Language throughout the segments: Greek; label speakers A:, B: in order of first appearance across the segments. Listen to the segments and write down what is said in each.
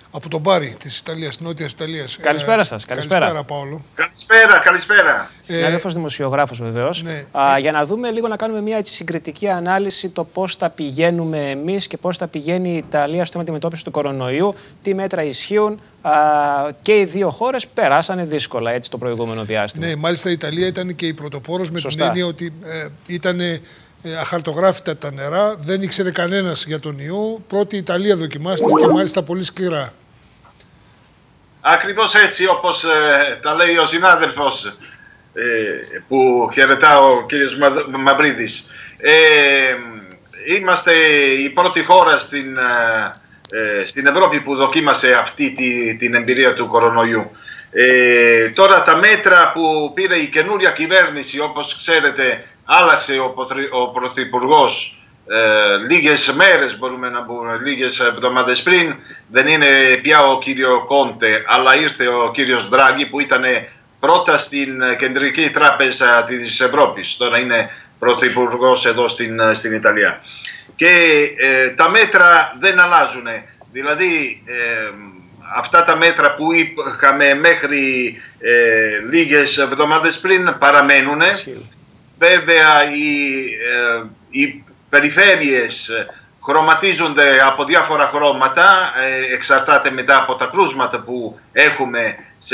A: από τον Μπάρι της Ιταλίας, της Νότιας Ιταλίας.
B: Καλησπέρα σας.
A: Καλησπέρα, Παόλο.
C: Καλησπέρα.
B: Συνάδελφος δημοσιογράφος βεβαίως.
A: Ναι.
B: Για να δούμε λίγο, να κάνουμε μια έτσι συγκριτική ανάλυση το πώς τα πηγαίνουμε εμείς και πώς τα πηγαίνει η Ιταλία στο θέμα αντιμετώπιση του κορονοϊού, τι μέτρα ισχύουν. Και οι δύο χώρες περάσανε δύσκολα έτσι το προηγούμενο διάστημα.
A: Ναι, μάλιστα η Ιταλία ήταν και η πρωτοπόρος με την έννοια ότι ήταν αχαρτογράφητα τα νερά, δεν ήξερε κανένας για τον ιό. Πρώτη η Ιταλία δοκιμάστηκε και μάλιστα πολύ σκληρά.
C: Ακριβώς έτσι, όπως τα λέει ο συνάδελφος που χαιρετά ο κύριος Μαυρίδης. Είμαστε η πρώτη χώρα στην Ευρώπη που δοκίμασε αυτή την εμπειρία του κορονοϊού. Τώρα τα μέτρα που πήρε η καινούρια κυβέρνηση, όπως ξέρετε, άλλαξε ο Πρωθυπουργός λίγες μέρες, μπορούμε να πούμε, λίγες εβδομάδες πριν. Δεν είναι πια ο κύριο Κόντε, αλλά ήρθε ο κύριος Ντράγκη που ήταν πρώτα στην Κεντρική Τράπεζα της Ευρώπης. Τώρα είναι πρωθυπουργός εδώ στην Ιταλία. Και τα μέτρα δεν αλλάζουν. Δηλαδή αυτά τα μέτρα που είχαμε μέχρι λίγες εβδομάδες πριν παραμένουν. Βέβαια οι περιφέρειες χρωματίζονται από διάφορα χρώματα, εξαρτάται μετά από τα κρούσματα που έχουμε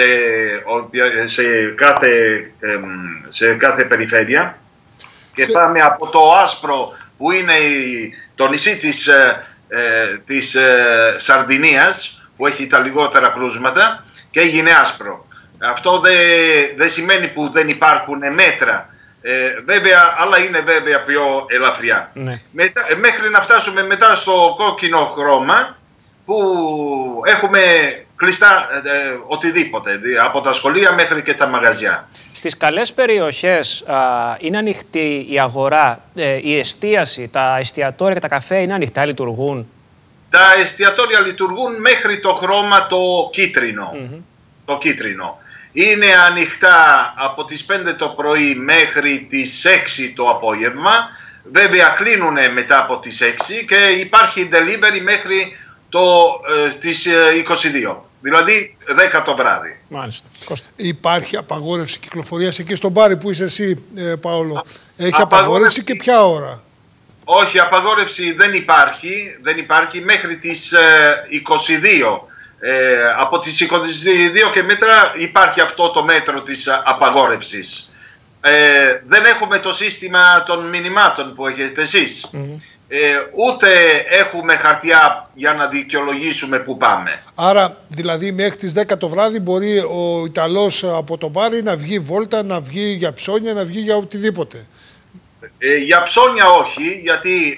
C: σε κάθε περιφέρεια. Και πάμε από το άσπρο που είναι το νησί της Σαρδινίας, που έχει τα λιγότερα κρούσματα, και έγινε άσπρο. Αυτό δεν σημαίνει που δεν υπάρχουν μέτρα. Βέβαια, αλλά είναι βέβαια πιο ελαφριά. Ναι. Μέχρι να φτάσουμε μετά στο κόκκινο χρώμα, που έχουμε κλειστά οτιδήποτε, από τα σχολεία μέχρι και τα μαγαζιά.
B: Στις καλές περιοχές είναι ανοιχτή η αγορά, η εστίαση, τα εστιατόρια και τα καφέ είναι ανοιχτά, λειτουργούν?
C: Τα εστιατόρια λειτουργούν μέχρι το χρώμα το κίτρινο. Το κίτρινο. Είναι ανοιχτά από τις 5 το πρωί μέχρι τις 6 το απόγευμα. Βέβαια κλείνουν μετά από τις 6 και υπάρχει delivery μέχρι τις 22. Δηλαδή 10 το βράδυ.
B: Μάλιστα.
A: Υπάρχει απαγόρευση κυκλοφορίας εκεί στον Μπάρι που είσαι εσύ, Παόλο? Έχει απαγόρευση και ποια ώρα?
C: Όχι, απαγόρευση δεν υπάρχει. Δεν υπάρχει μέχρι τις 22. Από τις 22 και μέτρα υπάρχει αυτό το μέτρο της απαγόρευσης. Δεν έχουμε το σύστημα των μηνυμάτων που έχετε εσείς. Ούτε έχουμε χαρτιά για να δικαιολογήσουμε που πάμε.
A: Άρα, δηλαδή, μέχρι τις 10 το βράδυ μπορεί ο Ιταλός από το Μπάρι να βγει βόλτα, να βγει για ψώνια, να βγει για οτιδήποτε?
C: Για ψώνια όχι, γιατί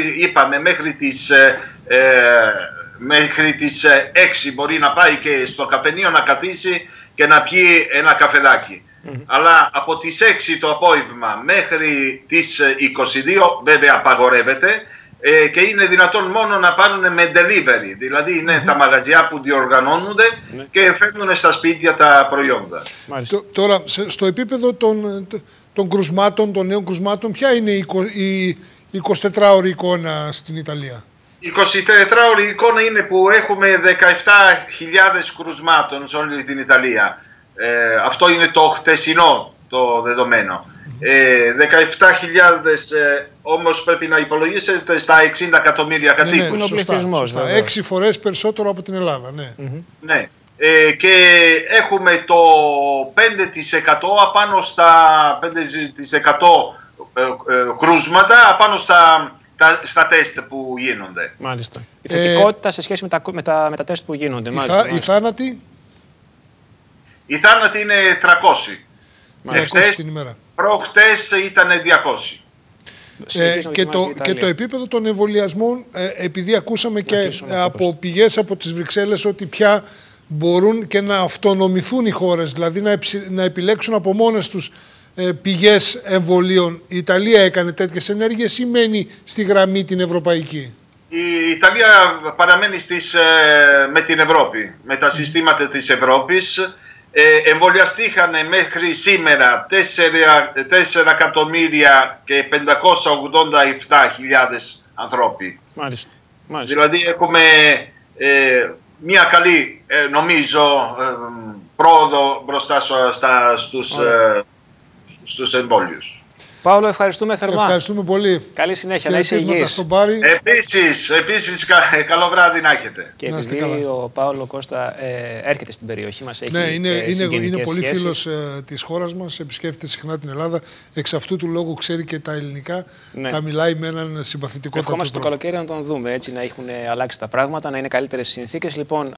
C: μέχρι τις 6 μπορεί να πάει και στο καφενείο να καθίσει και να πιει ένα καφεδάκι. Αλλά από τις 6 το απόγευμα μέχρι τις 22 βέβαια απαγορεύεται και είναι δυνατόν μόνο να πάρουν με delivery. Δηλαδή είναι τα μαγαζιά που διοργανώνονται και φέρνουν στα σπίτια τα προϊόντα.
A: Τώρα, στο επίπεδο των κρουσμάτων, των νέων κρουσμάτων, ποια είναι η 24ωρη εικόνα στην Ιταλία?
C: Η 24ωρη εικόνα είναι που έχουμε 17.000 κρουσμάτων σε όλη την Ιταλία. Αυτό είναι το χτεσινό το δεδομένο. 17.000 όμως πρέπει να υπολογίσετε στα 60 εκατομμύρια κατοίκους.
A: Σωστά. 6 φορές περισσότερο από την Ελλάδα.
C: Ναι. Και έχουμε το 5% απάνω στα 5% κρούσματα απάνω στα τεστ που γίνονται.
B: Μάλιστα. Η θετικότητα σε σχέση με τα τεστ που γίνονται.
A: Οι θάνατοι?
C: Οι θάνατοι είναι 300.
A: Την ημέρα.
C: Προχτές ήταν 200.
A: Και το επίπεδο των εμβολιασμών, επειδή ακούσαμε και από πηγές από τις Βρυξέλλες ότι πια μπορούν και να αυτονομηθούν οι χώρες, δηλαδή να επιλέξουν από μόνες τους πηγές εμβολίων. Η Ιταλία έκανε τέτοιες ενέργειες ή μένει στη γραμμή την ευρωπαϊκή?
C: Η Ιταλία παραμένει με την Ευρώπη, με τα συστήματα της Ευρώπης. Εμβολιαστήκαν μέχρι σήμερα 4.587.000 ανθρώποι.
B: Μάλιστα.
C: Δηλαδή έχουμε μια καλή, νομίζω, πρόοδο μπροστά στους εμβόλιους.
B: Παύλο, ευχαριστούμε θερμά.
A: Ευχαριστούμε πολύ.
B: Καλή συνέχεια, να είσαι υγιής.
C: Επίσης, καλό βράδυ να έχετε.
B: Και επειδή ο Παύλο Κώστα έρχεται στην περιοχή μας, έχει
A: είναι πολύ
B: σχέσεις.
A: φίλος της χώρας μας, επισκέφτεται συχνά την Ελλάδα, εξ αυτού του λόγου ξέρει και τα ελληνικά, τα μιλάει με έναν συμπαθητικό τρόπο.
B: Ευχόμαστε το καλοκαίρι να τον δούμε, έτσι να έχουν αλλάξει τα πράγματα, να είναι καλύτερες συνθήκες. Λοιπόν,